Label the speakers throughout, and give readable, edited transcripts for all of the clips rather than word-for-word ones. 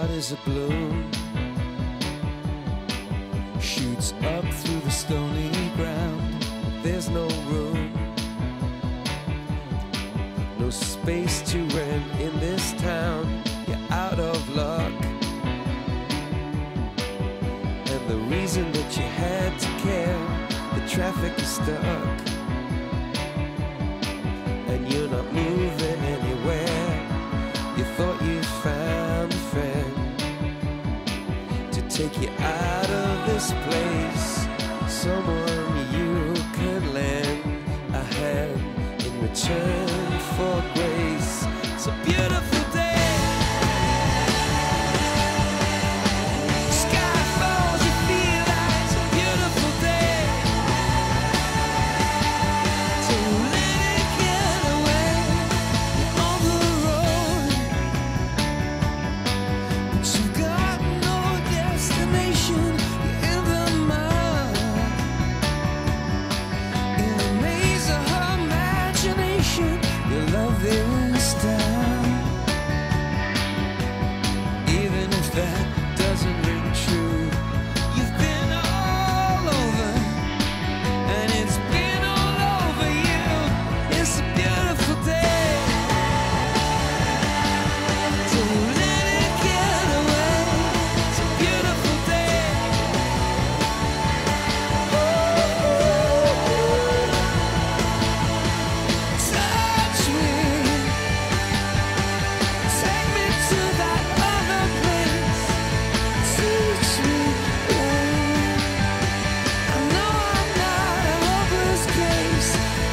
Speaker 1: heart is a bloom, shoots up through the stony ground. There's no room, no space to rent in this town. You're out of luck, and the reason that you had to care, the traffic is stuck, and you're not moving anywhere. You thought you found a friend to take you out of this place, someone you can lend a hand in return for grace. It's a beautiful day. Sky falls, you feel like it's a beautiful day. So let it get away. You're on the road, but you've got no destination. You're in the mud, in a maze of her imagination. Your love is down, even if that doesn't ring true. You've been all over, and it's been all over you. It's a beautiful day. So let it get away. It's a beautiful day. Touch me, take me to that other place. Teach me, I know I'm not a hopeless case.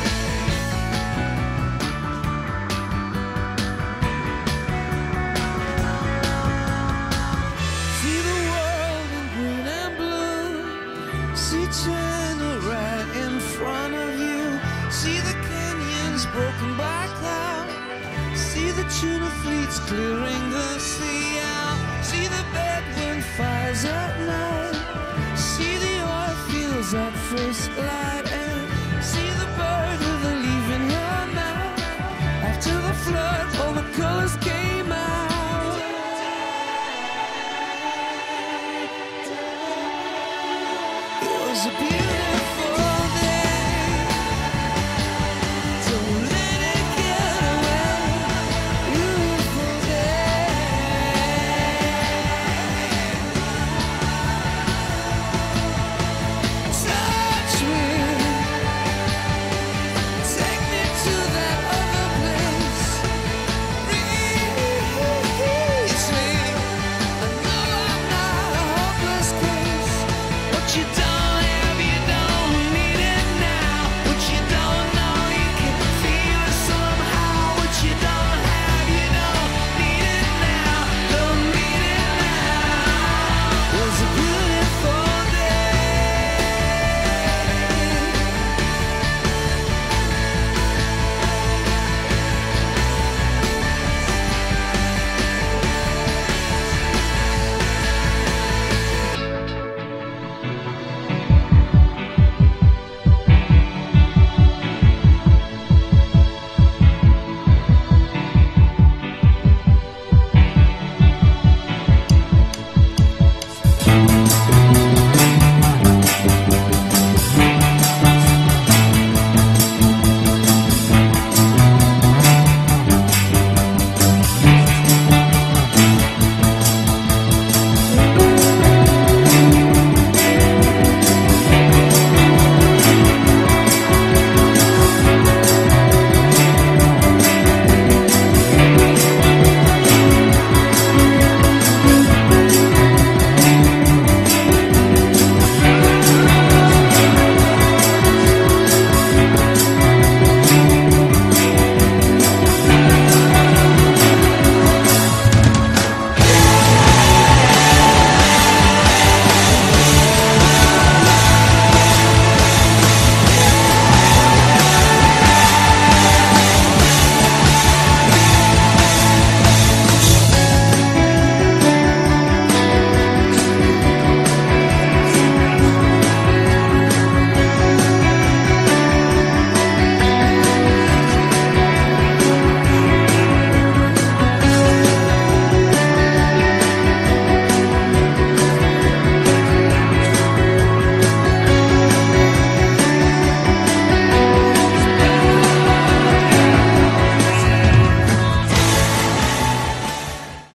Speaker 1: See the world in green and blue. See China right in front of you. See the canyons broken by cloud. See the tuna fleets clearing the sea out. See the bedroom fires at night. See the oil fields at first light. And see the bird with a leaf in her mouth. After the flood, all the colors came out. It was a beautiful